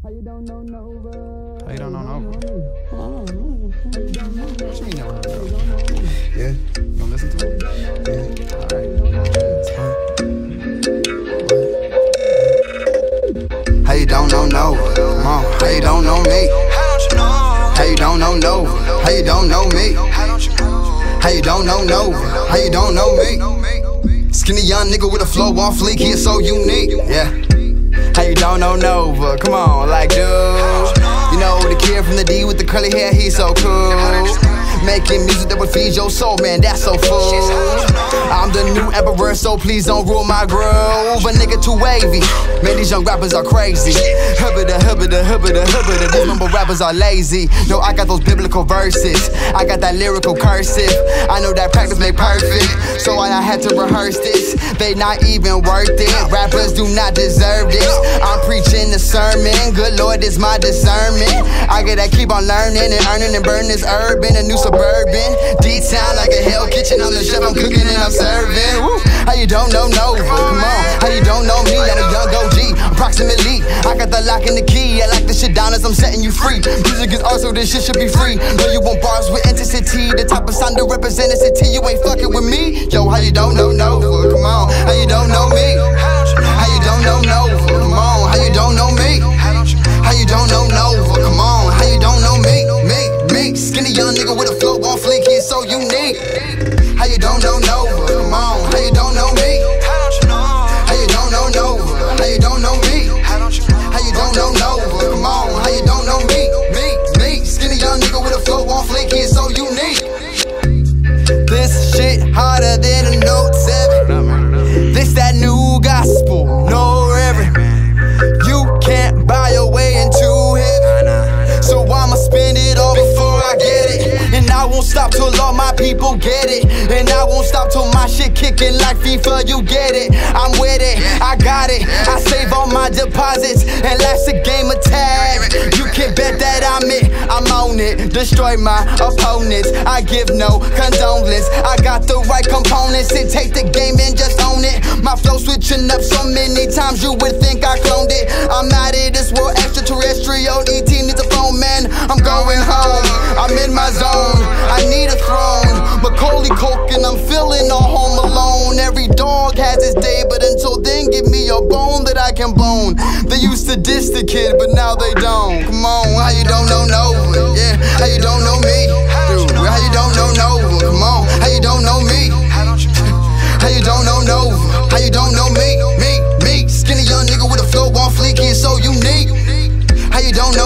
How you don't know Novah? How you don't know Novah? What you mean never heard Novah? Yeah. You gonna listen to it? Yeah. Alright. How you don't know Novah? Come on. How you don't know me? How you don't know Novah? How you don't know me? How you don't know Novah? How you don't know me? Skinny young nigga with a flow on fleek, he is so unique. Yeah. How you don't know Novah? Come on, like dude. You know the kid from the D with the curly hair, he's so cool. Making music that would feed your soul, man, that's so full. I'm the new emperor, so please don't rule my groove. A nigga too wavy, man, these young rappers are crazy. Hubbada, hubbada, hubbada, hubbada, these mumble rappers are lazy. No, I got those biblical verses, I got that lyrical cursive. I know that practice make perfect, so I had to rehearse this. They not even worth it, rappers do not deserve this. I'm preaching the sermon, good Lord, it's my discernment. I gotta keep on learning and earning and burning this urban, a new suburban, D-town like a hell kitchen. I'm the chef, I'm cooking and I'm serving. Woo. How you don't know Novah? Come on. How you don't know me? I'm a young OG, approximately. I got the lock and the key. I like this shit down as I'm setting you free. Music is art, so this shit should be free. Know you want bars with intensity, the type of sound to represent a city. You ain't fucking with me. Yo, how you don't know Novah? Come on. How you don't know me? How you don't know Novah? Come on. How you don't know me? How you don't know Novah? Come on. How you don't know me? Me. Skinny young nigga with a flow on fleek, he is so unique. How you don't know Novah? Come on. How you don't know me? How you don't know Novah? How you don't know me? How you don't know Novah? Come on. How you don't know me? Me. Skinny young nigga with a flow on fleek, he is so unique. This shit harder than a Note 7. This that new gospel, no reverend. You can't buy your way into heaven, so I'ma spend it all before I get it. And I won't stop till all my people get it. And I won't stop till my shit kicking like FIFA, you get it. I'm with it, I got it. I save all my deposits, and life's a game of tag. You can bet that I'm on it. Destroy my opponents, I give no condolence. I got the right components, and take the game and just own it. My flow switching up so many times you would think I cloned it. I'm out of this world, extraterrestrial. ET needs a phone, man, I'm going home. I'm in my zone, I need a throne. Macaulay Culkin, I'm feeling all home alone. Every dog has its day, but until then, give me a bone that I can bone. They used to diss the kid, but now they don't. Come on, how you don't know Novah? Yeah, how you don't know me? Dude, how you don't know Novah? Come on, how you don't know me? How you don't know Novah? How you don't know me? Me. Skinny young nigga with a flow on fleek, he is so unique. How you don't know